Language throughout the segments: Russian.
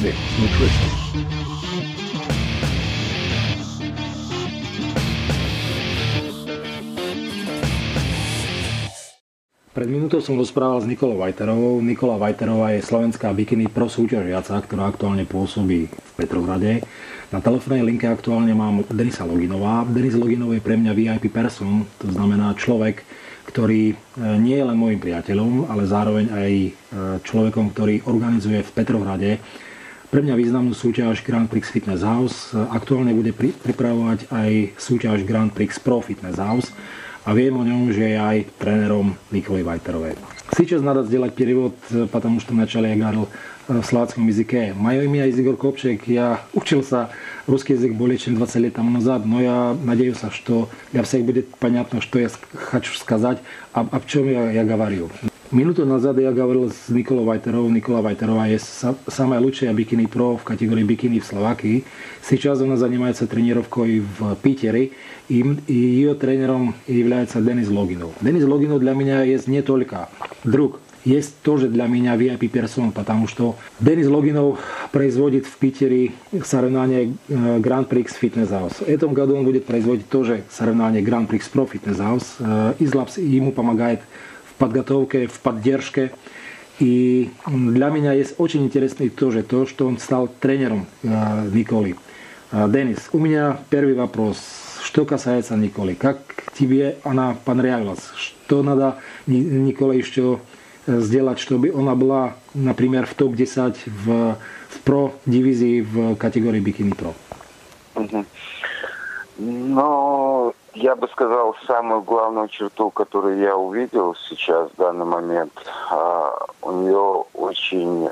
Music Nutrition. Pred minútou som rozprával s Nikolou Vajterovou. Nikola Vajterová je slovenská bikini pro súťažiaca, ktorá aktuálne pôsobí v Petrohrade. Na telefónnej linke aktuálne mám Denisa Loginová. Denis Loginov je pre mňa VIP person, to znamená človek, ktorý nie je len môjim priateľom, ale zároveň aj človekom, ktorý organizuje v Petrohrade pre mňa významnú súťaž Grand Prix Fitness House. Aktuálne bude pripravovať aj súťaž Grand Prix Pro Fitness House. A viem o нем, že je aj тréнером Николы Вайтеровой. Сейчас надо сделать перевод, потому что вначале я говорил в словацком языке. Мое имя Игорь Копчик. Я учился русский язык более чем 20 лет тому назад, но я надеюсь, что для всех будет понятно, что я хочу сказать, о чем я говорю. Минуту назад я говорил с Николой Вайтеровой. Никола Вайтерова есть самая лучшая бикини-про в категории бикини в Словакии. Сейчас она занимается тренировкой в Питере, и ее тренером является Денис Логинов. Денис Логинов для меня есть не только друг, есть тоже для меня VIP-персон, потому что Денис Логинов производит в Питере соревнования Grand Prix Fitness House. В этом году он будет производить тоже соревнования Grand Prix Pro Fitness House. Излапс ему помогает в подготовке, в поддержке. И для меня есть очень интересно тоже то, что он стал тренером Николи. Денис, у меня первый вопрос. Что касается Николи, как тебе она понравилась? Что надо Николе еще сделать, чтобы она была, например, в топ-10 в про-дивизии в категории бикини-про? Ну, я бы сказал, самую главную черту, которую я увидел сейчас, в данный момент, у нее очень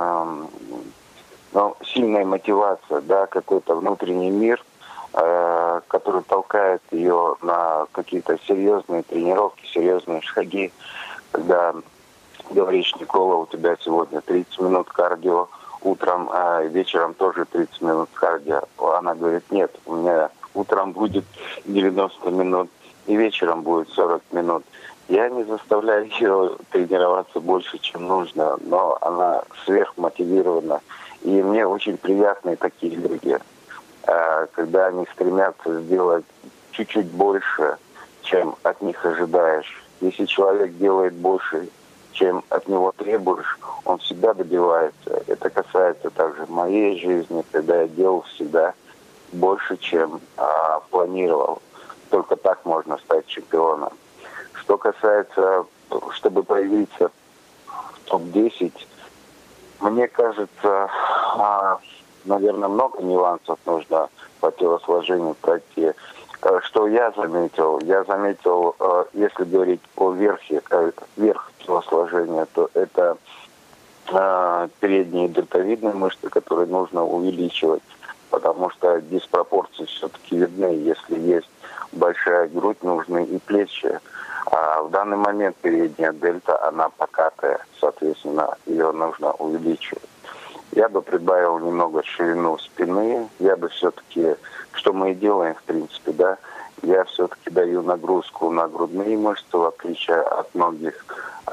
сильная мотивация, да, какой-то внутренний мир, который толкает ее на какие-то серьезные тренировки, серьезные шаги. Когда говоришь: Никола, у тебя сегодня 30 минут кардио, утром, а вечером тоже 30 минут кардио. Она говорит: нет, у меня утром будет 90 минут и вечером будет 40 минут. Я не заставляю ее тренироваться больше, чем нужно, но она сверхмотивирована. И мне очень приятны такие люди, когда они стремятся сделать чуть-чуть больше, чем от них ожидаешь. Если человек делает больше, чем от него требуешь, он всегда добивается. Это касается также моей жизни, когда я делал всегда больше, чем планировал. Только так можно стать чемпионом. Что касается, чтобы появиться в топ-10, мне кажется, наверное, много нюансов нужно по телосложению пройти. Что я заметил? Я заметил, если говорить о верх телосложения, то это передние дельтовидные мышцы, которые нужно увеличивать, потому что диспропорции все-таки видны. Если есть большая грудь, нужны и плечи. А в данный момент передняя дельта, она покатая, соответственно, ее нужно увеличивать. Я бы прибавил немного ширину спины. Я бы все-таки, что мы и делаем, в принципе, да, я все-таки даю нагрузку на грудные мышцы, в отличие от многих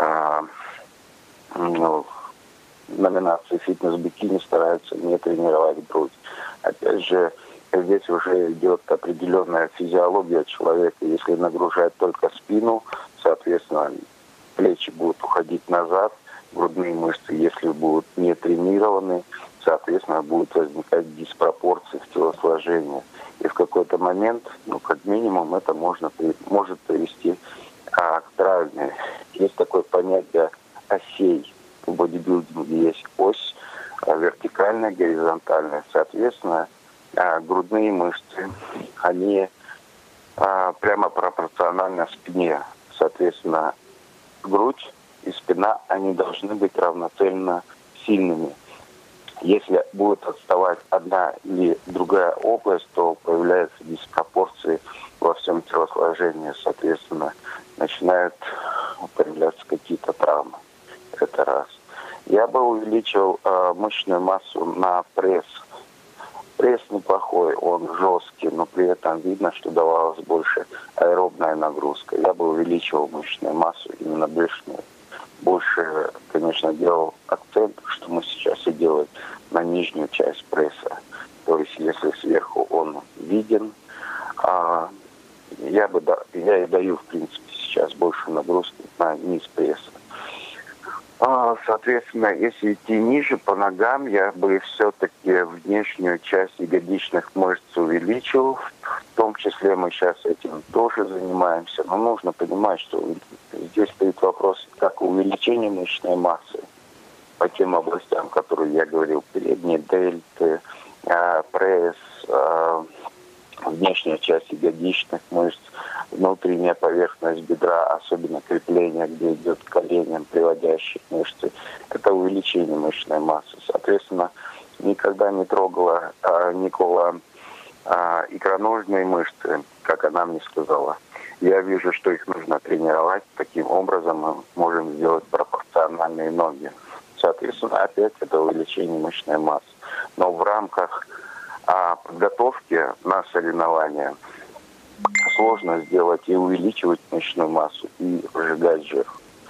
номинаций фитнес-бикини стараются не тренировать грудь. Опять же, здесь уже идет определенная физиология человека. Если нагружать только спину, соответственно, плечи будут уходить назад, грудные мышцы, если будут не тренированы, соответственно, будут возникать диспропорции в телосложении. И в какой-то момент, как минимум, это может привести к травме. Есть такое понятие осей. В бодибилдинге есть ось вертикальная, горизонтальная. Соответственно, грудные мышцы, они прямо пропорциональны спине. Соответственно, грудь и спина, они должны быть равноценно сильными. Если будет отставать одна или другая область, то появляются диспропорции во всем телосложении. Соответственно, начинают появляться какие-то травмы. Это раз. Я бы увеличил мышечную массу на пресс. Пресс неплохой, он жесткий, но при этом видно, что давалась больше аэробная нагрузка. Я бы увеличивал мышечную массу именно брюшную. больше, конечно, делал акцент, что мы сейчас и делаем, на нижнюю часть пресса. То есть, если сверху он виден, я и даю, в принципе, сейчас больше нагрузки на низ пресса. Соответственно, если идти ниже по ногам, я бы все-таки внешнюю часть ягодичных мышц увеличил. В том числе мы сейчас этим тоже занимаемся. Но нужно понимать, что здесь стоит вопрос как увеличения мышечной массы по тем областям, которые я говорил, передние дельты, пресс, внешняя часть ягодичных мышц, внутренняя поверхность бедра, особенно крепление, где идет к коленям, приводящие мышцы. Это увеличение мышечной массы. Соответственно, никогда не трогала Никола икроножные мышцы, как она мне сказала. Я вижу, что их нужно тренировать. Таким образом мы можем сделать пропорциональные ноги. Соответственно, опять это увеличение мышечной массы. Но в рамках подготовки на соревнования сложно сделать и увеличивать мышечную массу, и сжигать жир.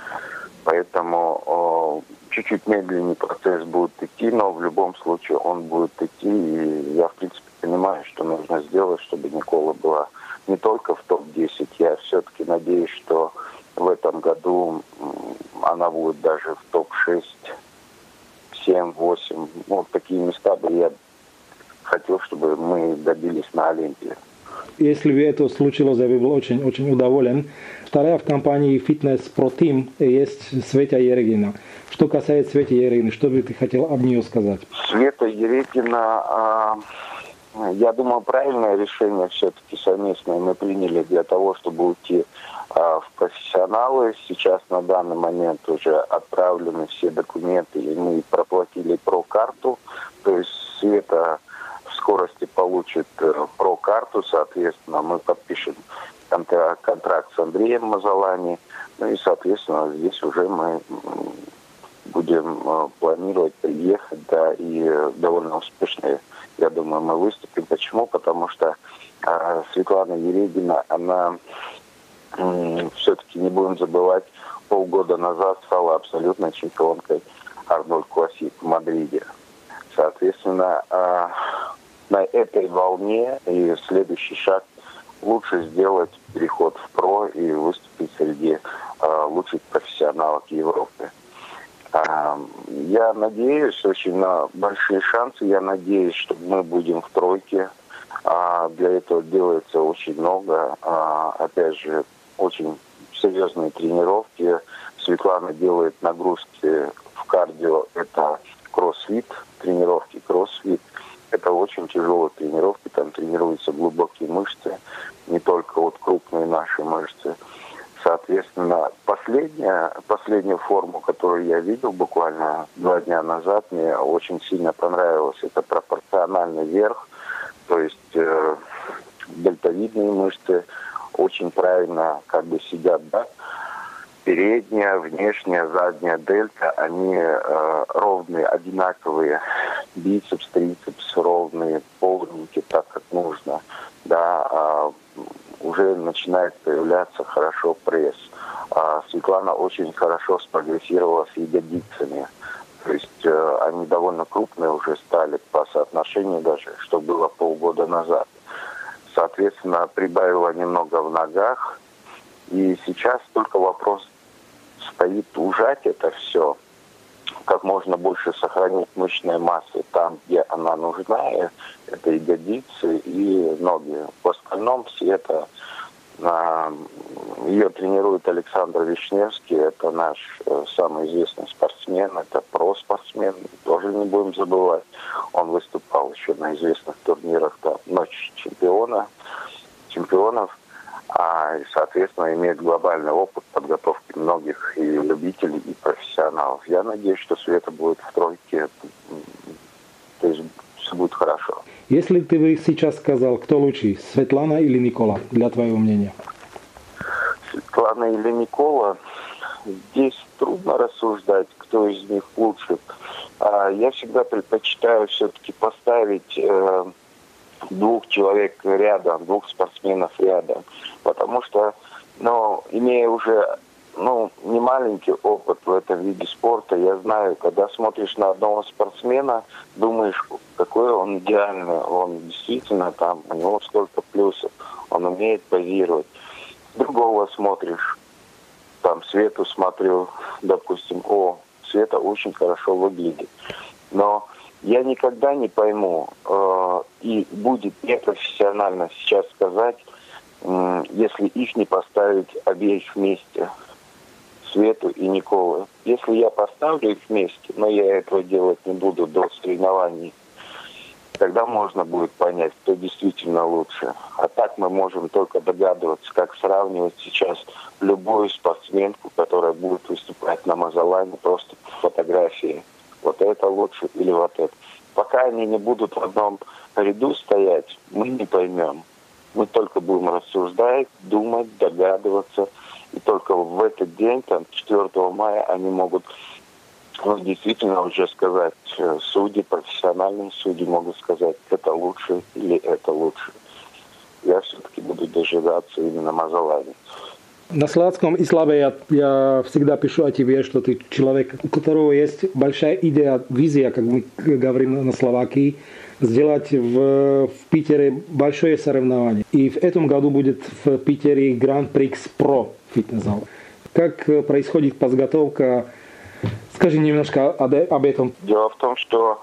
Поэтому чуть-чуть медленнее процесс будет идти, но в любом случае он будет идти. И я, в принципе, понимаю, что нужно сделать, чтобы Никола была не только в топ-10. Я все-таки надеюсь, что в этом году она будет даже в топ-6, 7, 8. Вот такие места бы я хотел, чтобы мы добились на Олимпии. Если бы это случилось, я бы был очень, очень удоволен. Вторая в компании Fitness Pro Team есть Света Ерегина. Что касается Светы Ерегины, что бы ты хотел об нее сказать? Света Ерегина, я думаю, правильное решение все-таки совместное мы приняли для того, чтобы уйти в профессионалы. Сейчас на данный момент уже отправлены все документы, и мы проплатили про-карту. То есть Света в скорости получит про-карту, соответственно, мы подпишем контракт с Андреем Мазалани. Ну и, соответственно, здесь уже мы будем планировать приехать, да, и довольно успешно, я думаю, мы выступим. Почему? Потому что Светлана Ерегина, она все-таки, не будем забывать, полгода назад стала абсолютной чемпионкой Арнольд Классик в Мадриде. Соответственно, на этой волне и следующий шаг лучше сделать переход в ПРО и выступить среди лучших профессионалов Европы. Я надеюсь очень на большие шансы. Я надеюсь, что мы будем в тройке. Для этого делается очень много. Опять же, очень серьезные тренировки. Светлана делает нагрузки в кардио. Это кроссфит, тренировки кроссфит. Это очень тяжелые тренировки. Там тренируются глубокие мышцы, не только вот крупные наши мышцы. Соответственно, последнюю форму, которую я видел буквально 2 дня назад, мне очень сильно понравилось. Это пропорциональный верх, то есть дельтовидные мышцы очень правильно как бы сидят, да. Передняя, внешняя, задняя дельта, они ровные, одинаковые. Бицепс, трицепс ровные, полненькие, так как нужно. Да, уже начинает появляться хорошо пресс. Светлана очень хорошо спрогрессировала с ягодицами. То есть они довольно крупные уже стали по соотношению даже, что было полгода назад. Соответственно, прибавила немного в ногах. И сейчас только вопрос стоит ужать это все, как можно больше сохранить мышечной массы там, где она нужна, это ягодицы и ноги. В остальном все это ее тренирует Александр Вишневский, это наш самый известный спортсмен, это про-спортсмен, тоже не будем забывать. Он выступал еще на известных турнирах, там, Ночь чемпионов, и, соответственно, имеет глобальный опыт подготовки многих и любителей, и профессионалов. Я надеюсь, что Света будет в тройке, то есть все будет хорошо. Если ты бы сейчас сказал, кто лучше, Светлана или Никола, для твоего мнения? Светлана или Никола, здесь трудно рассуждать, кто из них лучше. Я всегда предпочитаю все-таки поставить 2 человек рядом, 2 спортсменов рядом. Потому что, имея уже не маленький опыт в этом виде спорта. Я знаю, когда смотришь на одного спортсмена, думаешь, какой он идеальный. Он действительно там, у него сколько плюсов. Он умеет позировать. Другого смотришь, там Свету смотрю, допустим, Света очень хорошо выглядит. Но я никогда не пойму, и будет непрофессионально сейчас сказать, если их не поставить обеих вместе, Свету и Николу. Если я поставлю их вместе, но я этого делать не буду до соревнований, тогда можно будет понять, кто действительно лучше. А так мы можем только догадываться, как сравнивать сейчас любую спортсменку, которая будет выступать на Мазалане, просто по фотографии. Вот это лучше или вот это. Пока они не будут в одном ряду стоять, мы не поймем. Мы только будем рассуждать, думать, догадываться. И только в этот день, 4 мая, они могут действительно уже сказать, судьи, профессиональные судьи могут сказать, это лучше или это лучше. Я все-таки буду дожидаться именно Мазалани. На Словацком и Славе я всегда пишу о тебе, что ты человек, у которого есть большая идея, визия, как мы говорим на Словакии, сделать в Питере большое соревнование. И в этом году будет в Питере Гран-прикс Про фитнес-зал. Как происходит подготовка? Скажи немножко об этом. Дело в том, что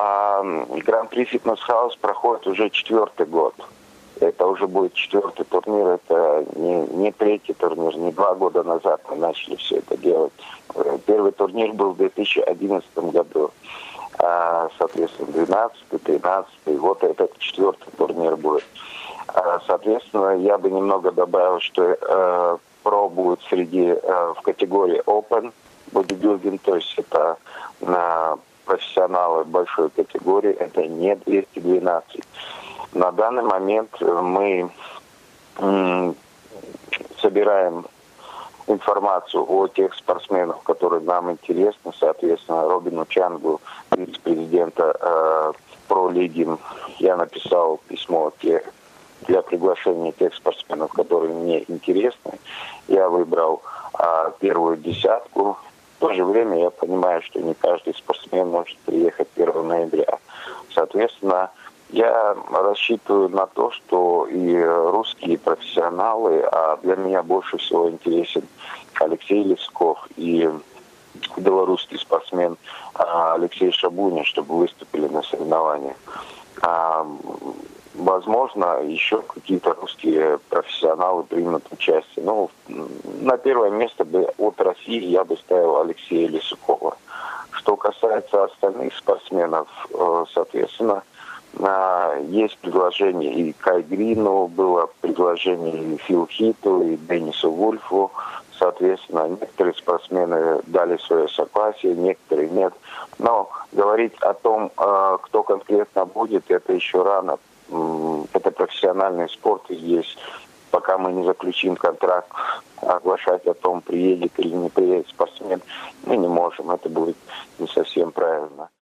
Гран-при Фитнес-хаус проходит уже 4-й год. Это уже будет 4-й турнир, это не 3-й турнир, не 2 года назад мы начали все это делать. Первый турнир был в 2011 году. Соответственно, 12-й, 13-й, вот этот 4-й турнир будет. Соответственно, я бы немного добавил, что Про будет в категории Open бодибилдинг, то есть это на профессионалы большой категории, это не 212. На данный момент мы собираем информацию о тех спортсменах, которые нам интересны. Соответственно, Робину Чангу, вице-президента Про-лиги, я написал письмо для приглашения тех спортсменов, которые мне интересны. Я выбрал первую десятку. В то же время я понимаю, что не каждый спортсмен может приехать 1 ноября. Соответственно, я рассчитываю на то, что и русские профессионалы, а для меня больше всего интересен Алексей Лесков и белорусский спортсмен Алексей Шабунин, чтобы выступили на соревнованиях. Возможно, еще какие-то русские профессионалы примут участие. На первое место от России я бы ставил Алексея Лисукова. Что касается остальных спортсменов, соответственно, есть предложение и Кай Грину, было предложение и Фил Хиту, и Деннису Вульфу. Соответственно, некоторые спортсмены дали свое согласие, некоторые нет. Но говорить о том, кто конкретно будет, это еще рано. Это профессиональный спорт, и здесь, пока мы не заключим контракт, оглашать о том, приедет или не приедет спортсмен, мы не можем. Это будет не совсем правильно.